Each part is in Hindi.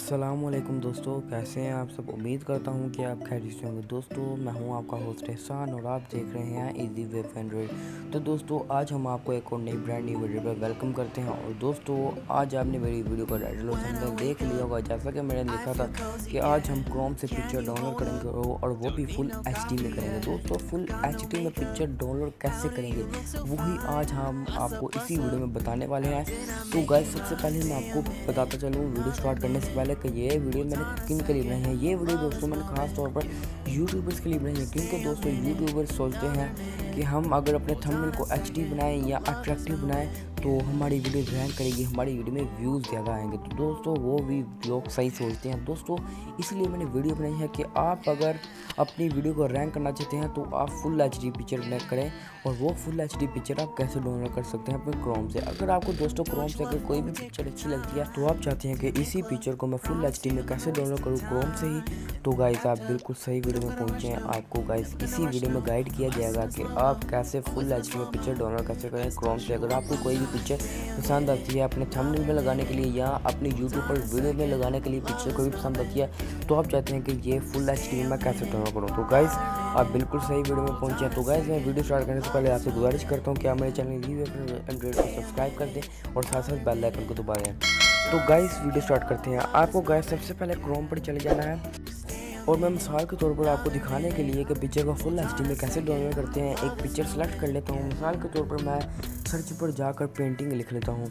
अस्सलामुअलैकुम दोस्तों, कैसे हैं आप सब। उम्मीद करता हूं कि आप खैरियत से होंगे। दोस्तों मैं हूं आपका होस्ट एहसान और आप देख रहे हैं इजी वेब एंड्रॉइड। तो दोस्तों आज हम आपको एक और नई ब्रांड न्यू वीडियो पर वेलकम करते हैं। और दोस्तों आज आपने मेरी वीडियो का टाइटल हमने देख लिया होगा, जैसा कि मैंने लिखा था कि आज हम क्रोम से पिक्चर डाउनलोड करेंगे और वो भी फुल HD में करेंगे। दोस्तों फुल HD में पिक्चर डाउनलोड कैसे करेंगे वही आज हम आपको इसी वीडियो में बताने वाले हैं। तो गाइस सबसे पहले मैं आपको बताता चलूँ वीडियो स्टार्ट करने से पहले कि ये वीडियो मैंने किन के लिए बनाई है। ये वीडियो दोस्तों मैंने खास तौर पर यूट्यूबर्स के लिए बनाई है, क्योंकि दोस्तों यूट्यूबर्स सोचते हैं कि हम अगर अपने थंबनेल को HD बनाएं या अट्रैक्टिव बनाएं तो हमारी वीडियो रैंक करेगी, हमारी वीडियो में व्यूज़ ज़्यादा आएंगे। तो दोस्तों वो भी लोग सही सोचते हैं दोस्तों, इसलिए मैंने वीडियो बनाई है कि आप अगर अपनी वीडियो को रैंक करना चाहते हैं तो आप फुल HD पिक्चर बनाए करें। और वो फुल HD पिक्चर आप कैसे डाउनलोड कर सकते हैं अपने क्रोम से। अगर आपको दोस्तों क्रोम से अगर कोई भी पिक्चर अच्छी लगती है तो आप चाहते हैं कि इसी पिक्चर को मैं फुल HD में कैसे डाउनलोड करूँ क्रोम से ही, तो गाइस आप बिल्कुल सही वीडियो में पहुँचे हैं। आपको गाइस इसी वीडियो में गाइड किया जाएगा कि आप कैसे फुल HD में पिक्चर डाउनलोड कैसे करें क्रोम से। अगर आपको कोई भी पिक्चर पसंद आती है अपने थंबनेल में लगाने के लिए या अपने यूट्यूब पर वीडियो में लगाने के लिए पिक्चर कोई भी पसंद आती है तो आप चाहते हैं कि ये फुल HD में कैसे डाउनलोड करूँ, तो गाइस आप बिल्कुल सही वीडियो में पहुंचे हैं। तो गाइस मैं वीडियो स्टार्ट करने से पहले आपसे गुजारिश करता हूं कि आप मेरे चैनल रिव्यू एंड्रॉइड को सब्सक्राइब कर दें और साथ साथ बेल आइकन को दबा दें। तो गाइस वीडियो स्टार्ट करते हैं। आपको गाइस सबसे पहले क्रोम पर चले जाना है और मैं मिसाल के तौर पर आपको दिखाने के लिए कि पिक्चर को फुल HD में कैसे डाउनलोड करते हैं एक पिक्चर सेलेक्ट कर लेता हूँ। मिसाल के तौर पर मैं सर्च पर जाकर पेंटिंग लिख लेता हूँ,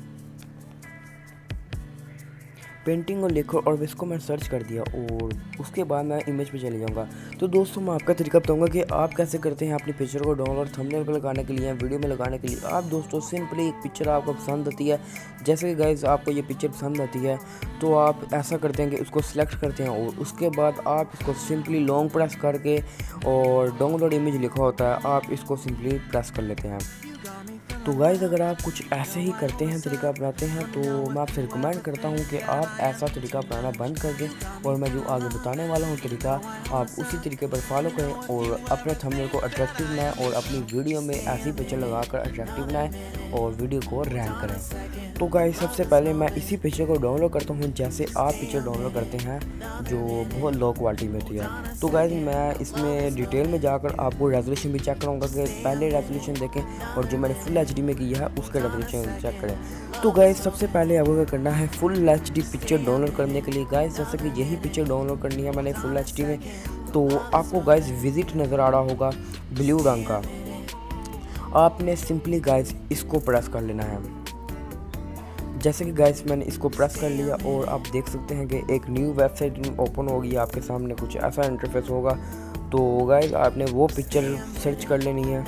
पेंटिंग को लिखो और इसको मैं सर्च कर दिया और उसके बाद मैं इमेज पे चले जाऊंगा। तो दोस्तों मैं आपका तरीका बताऊंगा कि आप कैसे करते हैं अपनी पिक्चर को डाउनलोड थंबनेल पे लगाने के लिए, वीडियो में लगाने के लिए। आप दोस्तों सिंपली एक पिक्चर आपको पसंद आती है, जैसे कि गाइस आपको ये पिक्चर पसंद आती है तो आप ऐसा करते हैं कि उसको सिलेक्ट करते हैं और उसके बाद आप इसको सिंपली लॉन्ग प्रेस करके और डाउनलोड इमेज लिखा होता है आप इसको सिंपली प्रेस कर लेते हैं। तो गाइस अगर आप कुछ ऐसे ही करते हैं, तरीका अपनाते हैं, तो मैं आपसे रिकमेंड करता हूं कि आप ऐसा तरीका अपनाना बंद कर दें और मैं जो आगे बताने वाला हूं तरीका आप उसी तरीके पर फॉलो करें और अपने थंबनेल को अट्रैक्टिव बनाएं और अपनी वीडियो में ऐसी पिक्चर लगाकर अट्रैक्टिव बनाएं और वीडियो को रैंक करें। तो गाइस सबसे पहले मैं इसी पिक्चर को डाउनलोड करता हूँ जैसे आप पिक्चर डाउनलोड करते हैं जो बहुत लो क्वालिटी में होती है। तो गाइस मैं इसमें डिटेल में जाकर आपको रेजोल्यूशन भी चेक कराऊंगा कि पहले रेजोल्यूशन देखें और जो मैंने फुल HD में किया है उसका रेजोल्यूशन चेक करें। तो गाइस सबसे पहले आपको क्या करना है फुल HD पिक्चर डाउनलोड करने के लिए गाइस, जैसे कि यही पिक्चर डाउनलोड करनी है मैंने फुल HD में, तो आपको गाइस विजिट नज़र आ रहा होगा ब्लू रंग का, आपने सिंपली गाइस इसको प्रेस कर लेना है। जैसे कि गाइस मैंने इसको प्रेस कर लिया और आप देख सकते हैं कि एक न्यू वेबसाइट ओपन होगी, आपके सामने कुछ ऐसा इंटरफेस होगा। तो गाइस आपने वो पिक्चर सर्च कर लेनी है।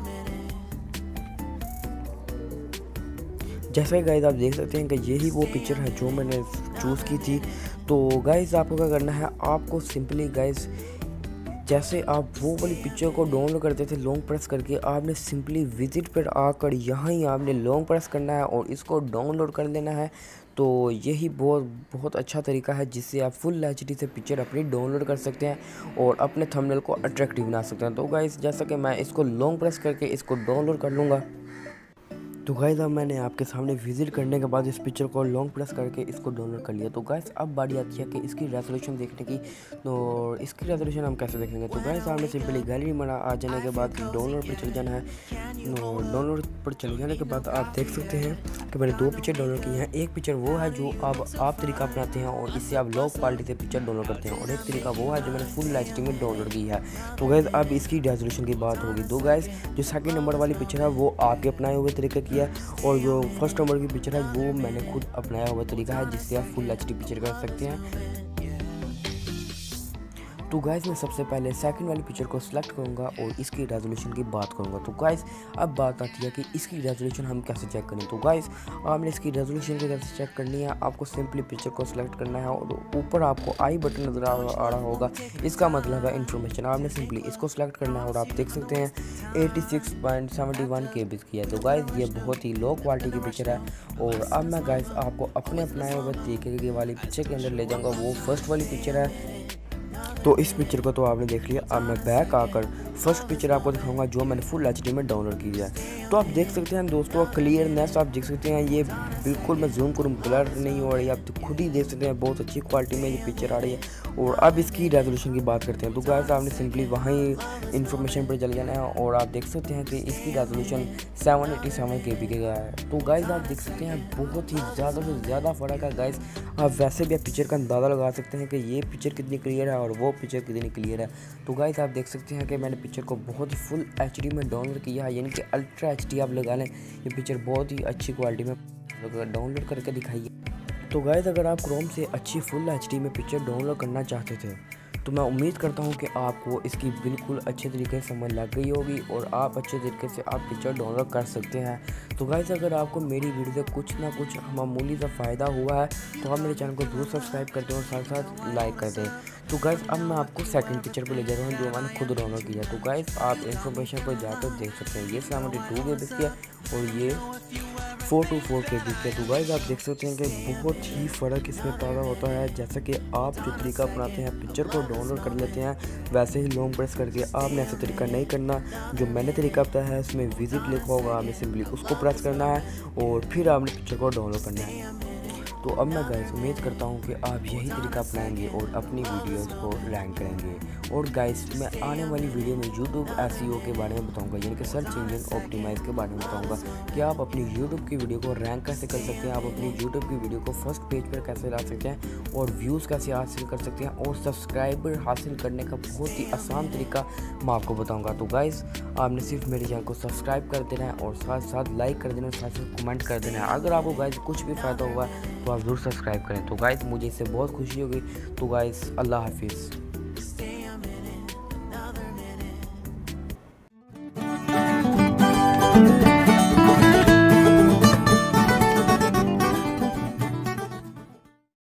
जैसे कि गाइस आप देख सकते हैं कि यही वो पिक्चर है जो मैंने चूज़ की थी। तो गाइस आपको क्या करना है, आपको सिंपली गाइस जैसे आप वो वाली पिक्चर को डाउनलोड करते थे लॉन्ग प्रेस करके, आपने सिंपली विजिट पर आकर यहाँ ही आपने लॉन्ग प्रेस करना है और इसको डाउनलोड कर लेना है। तो यही बहुत अच्छा तरीका है जिससे आप फुल HD से पिक्चर अपनी डाउनलोड कर सकते हैं और अपने थंबनेल को अट्रैक्टिव बना सकते हैं। तो गाइस जैसा कि मैं इसको लॉन्ग प्रेस करके इसको डाउनलोड कर लूँगा। तो गाइस अब मैंने आपके सामने विजिट करने के बाद इस पिक्चर को लॉन्ग प्रेस करके इसको डाउनलोड कर लिया। तो गाइस अब बारी आती है कि इसकी रेजोल्यूशन देखने की। तो इसकी रेजोल्यूशन हम कैसे देखेंगे, तो गाइस आपने सिंपली गैलरी में आ जाने के बाद डाउनलोड पर चले जाना है। डाउनलोड पर चले जाने के बाद आप देख सकते हैं कि मैंने दो पिक्चर डाउनलोड की हैं। एक पिक्चर वो है जो अब आप तरीका अपनाते हैं और इससे आप लो क्वालिटी से पिक्चर डाउनलोड करते हैं, और एक तरीका वो है जो मैंने फुल HD में डाउनलोड की है। तो गाइस अब इसकी रेजोल्यूशन की बात होगी। तो गाइस जो सेकंड नंबर वाली पिक्चर है वो आपके अपनाए हुए तरीके की है और जो फर्स्ट नंबर की पिक्चर है वो मैंने खुद अपनाया हुआ तरीका है जिससे आप फुल HD पिक्चर कर सकते हैं। तो गाइस मैं सबसे पहले सेकंड वाली पिक्चर को सिलेक्ट करूंगा और इसकी रेजोल्यूशन की बात करूंगा। तो गाइस अब बात आती है कि इसकी रेजोल्यूशन हम कैसे चेक करें। तो गाइस आपने इसकी रेजोल्यूशन कैसे चेक करनी है, आपको सिंपली पिक्चर को सिलेक्ट करना है और ऊपर आपको आई बटन नज़र आ रहा होगा, इसका मतलब है इन्फॉर्मेशन। आपने सिंपली इसको सिलेक्ट करना है और आप देख सकते हैं 86.71 KB की है। तो गाइस ये बहुत ही लो क्वालिटी की पिक्चर है और अब मैं गाइस आपको अपने अपनाए हुए तरीके वाली पिक्चर के अंदर ले जाऊँगा। वो फर्स्ट वाली पिक्चर है। तो इस पिक्चर को तो आपने देख लिया। अब मैं बैक आकर फर्स्ट पिक्चर आपको दिखाऊंगा जो मैंने फुल एचडी में डाउनलोड की है। तो आप देख सकते हैं दोस्तों, क्लियरनेस आप देख सकते हैं, ये बिल्कुल मैं जूम करूँ ब्लर नहीं हो रही है, आप खुद ही देख सकते हैं बहुत अच्छी क्वालिटी में ये पिक्चर आ रही है। और अब इसकी रेजोल्यूशन की बात करते हैं। तो गाइस आपने सिंपली वहीं इन्फॉर्मेशन पर चले जाना है और आप देख सकते हैं कि इसकी रेजोल्यूशन 787 KB का है। तो गाइस आप देख सकते हैं बहुत ही ज़्यादा से ज़्यादा फ़र्क है गाइस। आप वैसे भी आप पिक्चर का अंदाज़ा लगा सकते हैं कि ये पिक्चर कितनी क्लियर है और वो पिक्चर कितनी क्लियर है। तो गाइस आप देख सकते हैं कि मैंने पिक्चर को बहुत ही फुल एचडी में डाउनलोड किया है, यानी कि अल्ट्रा एचडी आप लगा लें। ये पिक्चर बहुत ही अच्छी क्वालिटी में डाउनलोड करके दिखाई है। तो गाइस अगर आप क्रोम से अच्छी फुल एचडी में पिक्चर डाउनलोड करना चाहते थे तो मैं उम्मीद करता हूं कि आपको इसकी बिल्कुल अच्छे तरीके से समझ लग गई होगी और आप अच्छे तरीके से आप पिक्चर डाउनलोड कर सकते हैं। तो गाइस अगर आपको मेरी वीडियो से कुछ ना कुछ मामूली सा फ़ायदा हुआ है तो आप मेरे चैनल को जरूर सब्सक्राइब कर दें और साथ साथ लाइक कर दें। तो गाइस अब मैं आपको सेकंड पिक्चर पर ले जाता हूँ जो मैंने खुद डाउनलोड किया। तो गाइस आप इन्फॉर्मेशन पर जाकर देख सकते हैं, ये 72 GB की है और ये 424 KB के। तो गाइस आप देख सकते हैं कि बहुत ही फ़र्क इसमें पैदा होता है। जैसा कि आप जो तरीका अपनाते हैं पिक्चर को डाउनलोड कर लेते हैं वैसे ही लॉन्ग प्रेस करके आपने ऐसा तरीका नहीं करना। जो मैंने तरीका बताया है उसमें विजिट लिखा होगा, आपने सिंपली उसको प्रेस करना है और फिर आपने पिक्चर को डाउनलोड करना है। तो अब मैं गाइस उम्मीद करता हूँ कि आप यही तरीका अपनाएंगे और अपनी वीडियोस को रैंक करेंगे। और गाइस मैं आने वाली वीडियो में यूट्यूब SEO के बारे में बताऊंगा, यानी कि सर्च इंजन ऑप्टिमाइज के बारे में बताऊंगा कि आप अपनी यूट्यूब की वीडियो को रैंक कैसे कर सकते हैं, आप अपनी यूट्यूब की वीडियो को फर्स्ट पेज पर कैसे ला सकते हैं और व्यूज़ कैसे हासिल कर सकते हैं और सब्सक्राइबर हासिल करने का बहुत ही आसान तरीका मैं आपको बताऊँगा। तो गाइस आपने सिर्फ मेरे चैनल को सब्सक्राइब कर देना है और साथ साथ लाइक कर देना है, साथ साथ कमेंट कर देना है। अगर आपको गाइस कुछ भी फ़ायदा हुआ तो आप ज़रूर सब्सक्राइब करें। तो गाइस मुझे इससे बहुत खुशी होगी। तो गाइस अल्लाह हाफिज़।